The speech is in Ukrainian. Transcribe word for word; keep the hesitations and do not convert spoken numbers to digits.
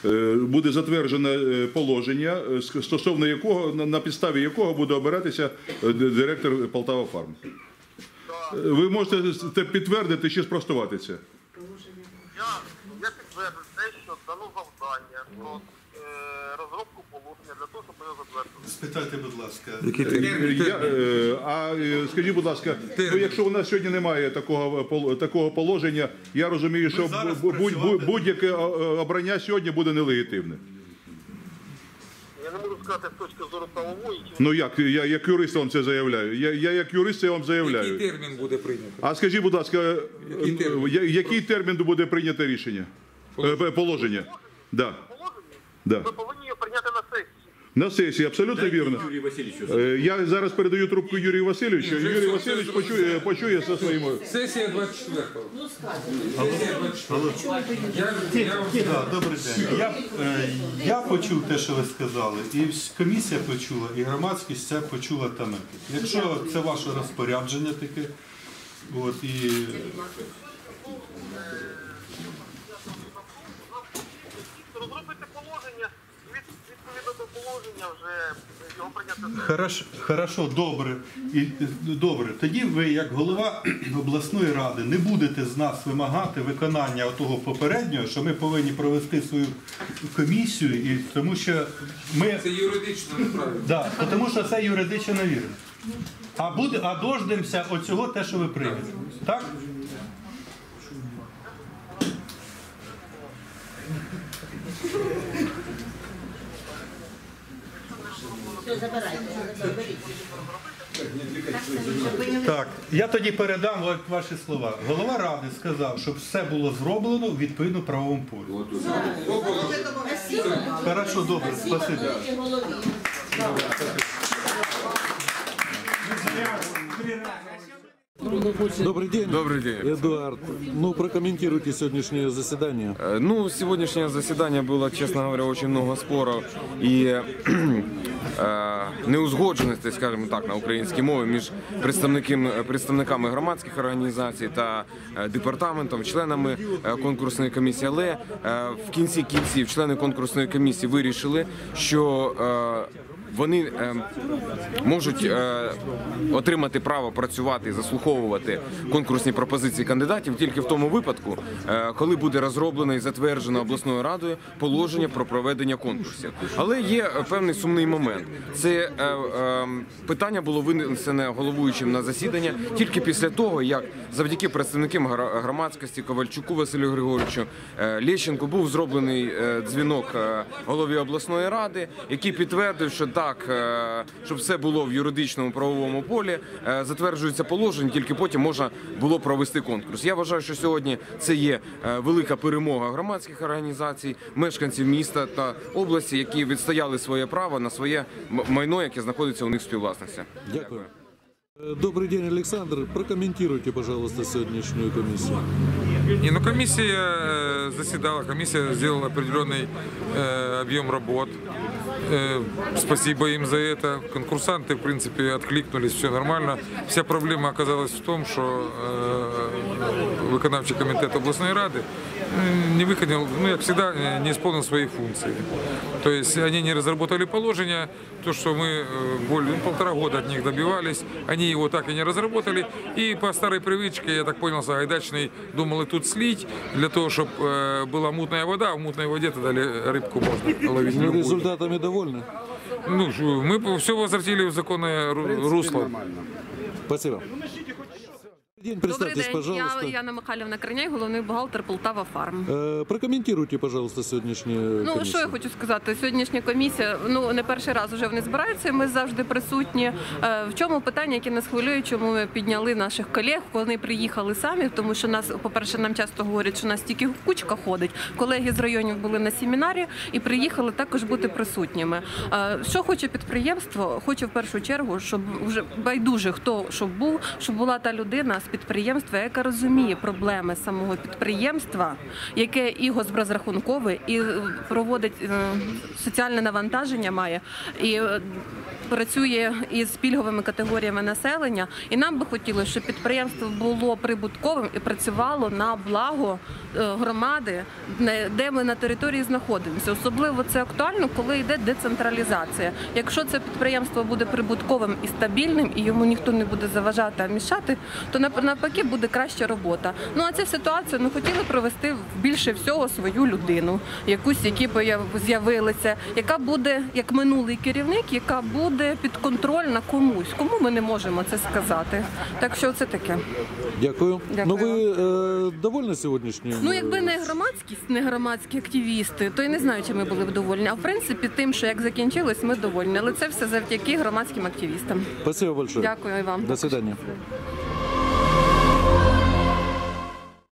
буде затверджене положення, стосовно якого, на підставі якого буде обиратися директор Полтава Фарм. Ви можете підтвердити чи спростувати це? Я, я підтверджую те, що дано завдання про е, розробку положення для того, щоб його затвердити. Спитайте, будь ласка. Я, а скажіть, будь ласка, ну, якщо у нас сьогодні немає такого, такого положення, я розумію, що будь-яке обрання сьогодні буде нелегітимне. Я не можу сказати з точки зору правової. Ну як, я як юрист вам це заявляю. Я, я як юрист це вам заявляю. Який термін буде прийнято? А скажіть, будь ласка, Який термін, який термін буде прийнято рішення? Положення? Положення. Да. Положення? Да. Ми повинні його прийняти на сесії. На сесії, абсолютно вірно. Я зараз передаю трубку Юрію Васильовичу. Юрій Васильович почує, почує зі своїми... Сесія двадцять четвертого. Сесія двадцять четвертого. Добрий день. Я, я почув те, що ви сказали, і комісія почула, і громадськість це почула та ми. Якщо це ваше розпорядження таке, от, і... Розробити положення, відповідно до положення вже його прийняти. Хорошо, хорошо, добре. І, добре. Тоді ви, як голова обласної ради, не будете з нас вимагати виконання того попереднього, що ми повинні провести свою комісію, і, тому що ми... Це юридично неправильно. Да, тому що це юридично невірно. А, буде, а дождемося оцього те, що ви прийняли. Так? Так, я тоді передам ваші слова. Голова ради сказав, щоб все було зроблено в відповідно правовому полі. Хорошо, добре, спасибі. Добрый день. Добрый день. Эдуард, ну прокомментируйте сегодняшнее заседание. Ну, сегодняшнее заседание было, честно говоря, очень много споров и э, неузгодженостей, скажімо так, на українській мові між представниками, представниками громадських організацій та е, департаментом, членами е, конкурсної комісії. Але е, в кінці кінців члени конкурсної комісії вирішили, що е, вони е, можуть е, отримати право працювати і заслуховувати конкурсні пропозиції кандидатів тільки в тому випадку, е, коли буде розроблено і затверджено обласною радою положення про проведення конкурсів. Але є певний сумний момент. Це е, е, питання було винесене головуючим на засідання тільки після того, як завдяки представникам громадськості Ковальчуку Василю Григоровичу, е, Лещенку був зроблений е, дзвінок е, голові обласної ради, який підтвердив, що так, Так, щоб все було в юридичному правовому полі, затверджується положення, тільки потім можна було провести конкурс. Я вважаю, що сьогодні це є велика перемога громадських організацій, мешканців міста та області, які відстояли своє право на своє майно, яке знаходиться у них в співвласності. Дякую. Добрый день, Александр. Прокомментируйте, пожалуйста, сегодняшнюю комиссию. Не, ну комиссия заседала, комиссия сделала определенный э, объем работ. Э, спасибо им за это. Конкурсанты, в принципе, откликнулись, все нормально. Вся проблема оказалась в том, что э, виконавчий комитет областной рады не выполнил, ну, как всегда, не исполнил свои функции. То есть они не разработали положение, то, что мы более полтора года от них добивались, они его так и не разработали. И по старой привычке, я так понял, Сагайдачный думал и тут слить, для того, чтобы э, была мутная вода, а в мутной воде тогда рыбку можно ловить. Ну, результатами довольны? Ну, мы все возвратили в законное русло. Спасибо. День, Добрий день, пожалуйста. я Яна Михайлівна Криняй, головний бухгалтер Полтава Фарм. Е, прокоментуйте, пожалуйста, сьогоднішню комісію. Ну, що я хочу сказати, сьогоднішня комісія, ну, не перший раз вже вони збираються, ми завжди присутні. Е, в чому питання, яке нас хвилює, чому ми підняли наших колег, вони приїхали самі, тому що нас, по-перше, нам часто говорять, що нас тільки кучка ходить. Колеги з районів були на семінарі і приїхали також бути присутніми. Е, що хоче підприємство? Хоче в першу чергу, щоб вже байдуже хто щоб був, щоб була та людина з підприємства, яка розуміє проблеми самого підприємства, яке і госпрозрахункове, і проводить соціальне навантаження має, і працює із пільговими категоріями населення, і нам би хотілося, щоб підприємство було прибутковим і працювало на благо е, громади, не- де ми на території знаходимося. Особливо це актуально, коли йде децентралізація. Якщо це підприємство буде прибутковим і стабільним, і йому ніхто не буде заважати, а мішати, то нав- навпаки буде краща робота. Ну а цю ситуацію ми хотіли провести в більше всього свою людину, якусь, які появ- з'явилися, яка буде як минулий керівник, яка буде підконтрольна комусь. Кому ми не можемо це сказати. Так що це таке. Дякую. Дякую Ну ви е, довольні сьогоднішнім? Ну, якби не громадськість, не громадські активісти, то я не знаю, чи ми були б довольні. А в принципі, тим, що як закінчилось, ми довольні. Але це все завдяки громадським активістам. Спасибо большое. Дякую і вам. До свидания.